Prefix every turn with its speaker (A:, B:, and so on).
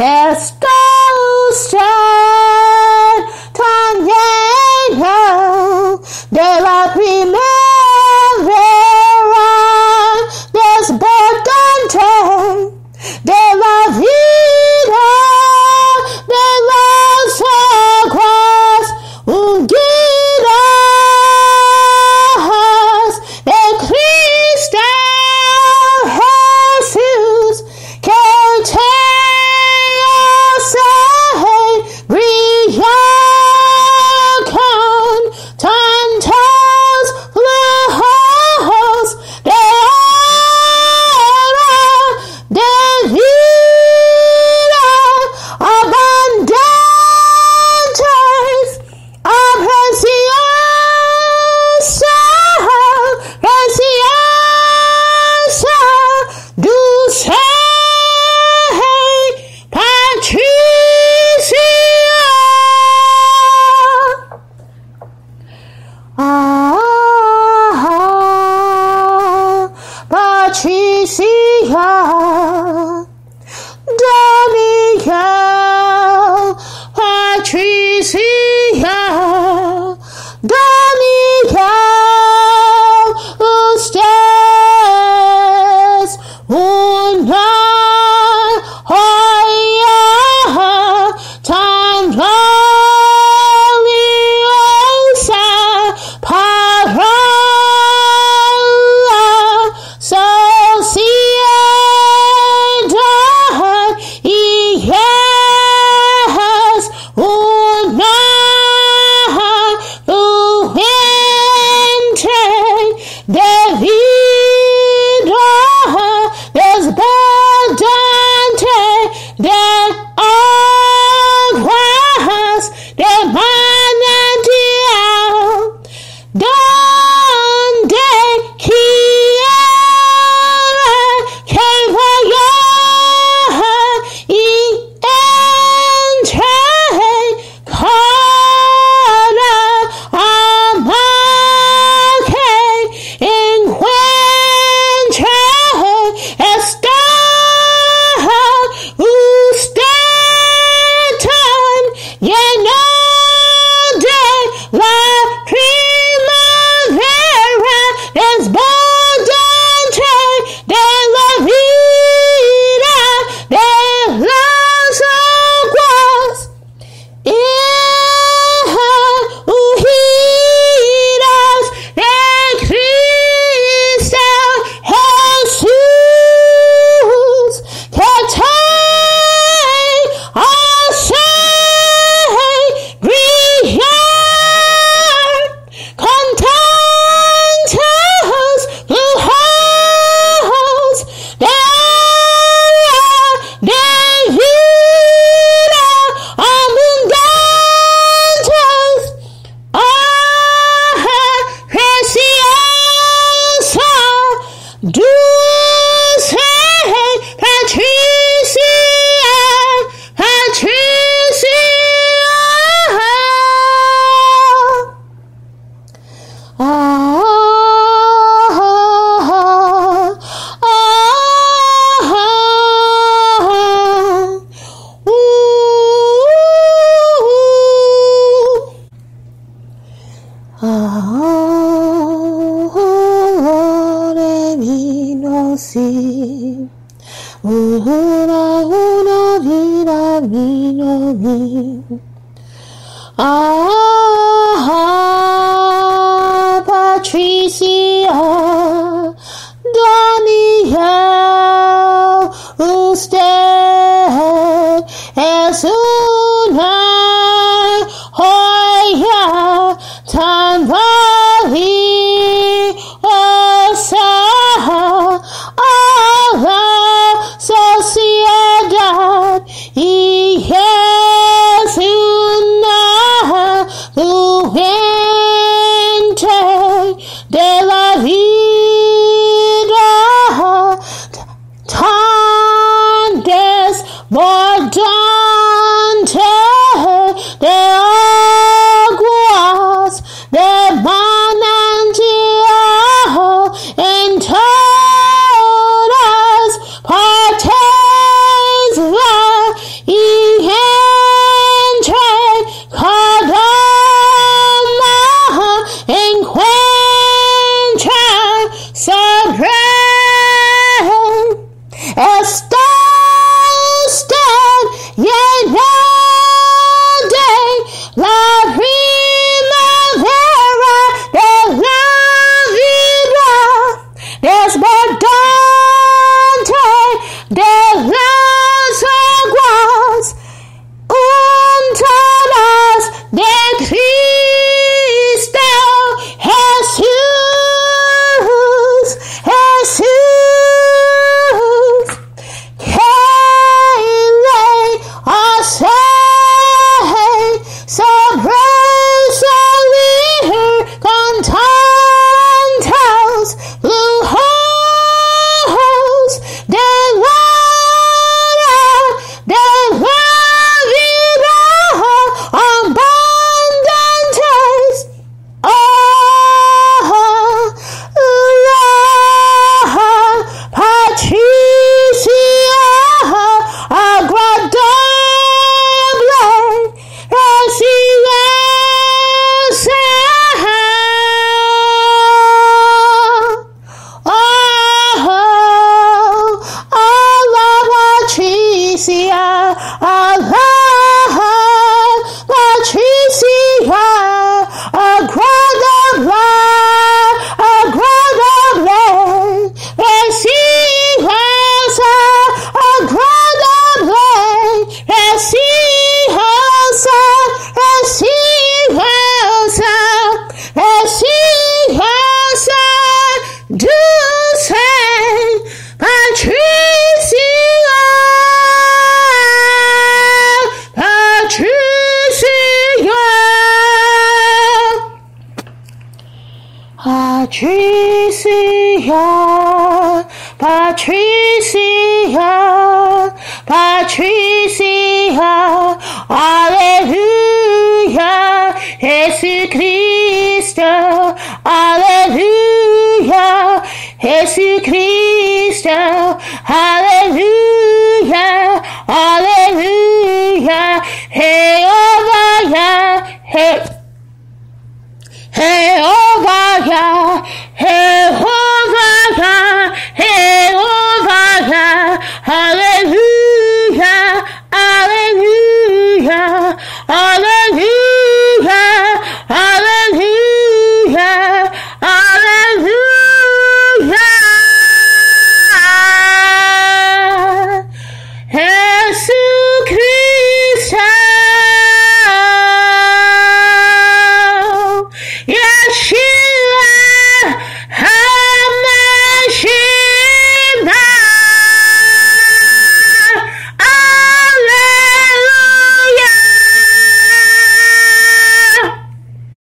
A: Está usted tan lleno de la primavera desbordante de la vida, de las aguas hundidas de Cristo Jesús, que te hace brillar con tantos flujos de vida abundantes, preciosa, dulce Patricia. Patricia Daniel, Patricia Daniel, usted es una joya tan valiosa para la sociedad y es una fuente de vida desbordante de aguas de manantial, donde quiera que vaya y entre cada alma que encuentre, está usted tan lleno de la primavera desbordante de la vida, de las aguas ungidas de Cristo Jesús, que te hace brillar con tantos flujos de vida abundantes, preciosa, dulce Patricia, Patricia. Sí, una vida vino mí. Patricia Daniel, usted es